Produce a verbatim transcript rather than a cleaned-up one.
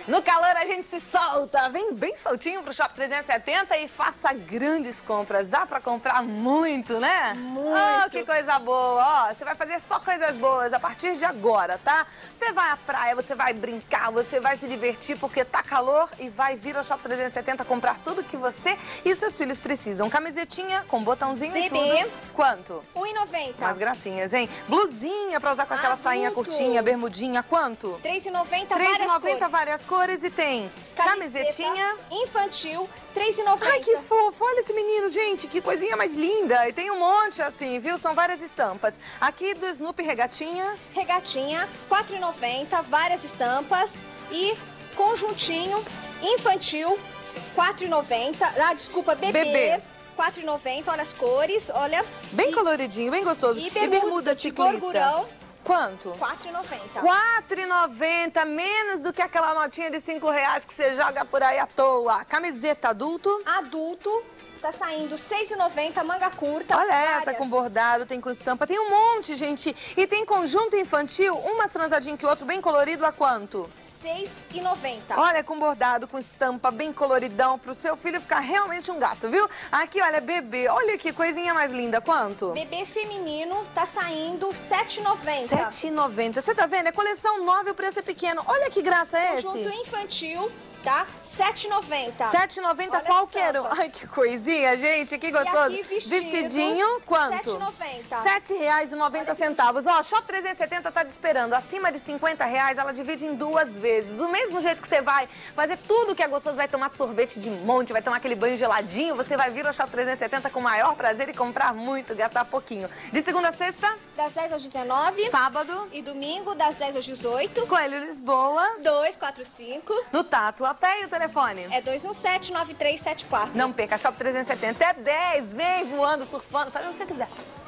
No calor a gente se solta, vem bem soltinho pro Shopping trezentos e setenta e faça grandes compras. Dá pra comprar muito, né? Muito. Oh, que coisa boa. Ó, você vai fazer só coisas boas a partir de agora, tá? Você vai à praia, você vai brincar, você vai se divertir porque tá calor e vai vir ao Shopping trezentos e setenta comprar tudo que você e seus filhos precisam. Camisetinha com botãozinho Bebê. e tudo. Quanto? um e noventa. Umas gracinhas, hein? Blusinha pra usar com aquela Adulto. sainha curtinha, bermudinha, quanto? três e noventa, três e várias noventa, cores. várias cores e tem Camiseta camisetinha. infantil, três e noventa. Ai, que fofo! Olha esse menino, gente, que coisinha mais linda. E tem um monte assim, viu? São várias estampas. Aqui do Snoopy Regatinha. Regatinha, quatro e noventa, várias estampas. E conjuntinho infantil, quatro e noventa. Ah, desculpa, bebê. Bebê. quatro e noventa, olha as cores, olha. Bem e, coloridinho, bem gostoso. E bermuda, de ciclista. gorgurão, Quanto? quatro e noventa. quatro e noventa, menos do que aquela notinha de cinco reais que você joga por aí à toa. Camiseta adulto. Adulto, tá saindo seis e noventa, manga curta. Olha várias. essa com bordado, tem com estampa, tem um monte, gente. E tem conjunto infantil, um mais transadinho que o outro, bem colorido, a quanto? seis e noventa. Olha, com bordado, com estampa, bem coloridão, pro seu filho ficar realmente um gato, viu? Aqui, olha, bebê, olha que coisinha mais linda, quanto? Bebê feminino tá saindo sete e noventa. sete e noventa. Você tá vendo? É coleção nova e o preço é pequeno. Olha que graça é esse. Conjunto infantil, tá? sete e noventa. sete e noventa Olha qualquer as um. estampas. Ai, que coisinha, gente, que gostoso. E aqui, vestido, Vestidinho, quanto? sete e noventa. sete reais e noventa centavos. Ó, Shop trezentos e setenta tá te esperando. Acima de cinquenta reais, ela divide em duas vezes. Do mesmo jeito que você vai fazer tudo que é gostoso, vai tomar sorvete de monte, vai tomar aquele banho geladinho, você vai vir ao Shop trezentos e setenta com o maior prazer e comprar muito, gastar pouquinho. De segunda a sexta? Das dez às dezenove. Sábado? E domingo, das dez às dezoito. Coelho Lisboa. dois quatro cinco. No Tatuapé e o telefone? É dois um sete, nove três sete quatro. Não perca, Shop trezentos e setenta é dez. Vem voando, surfando, fazendo o que você quiser.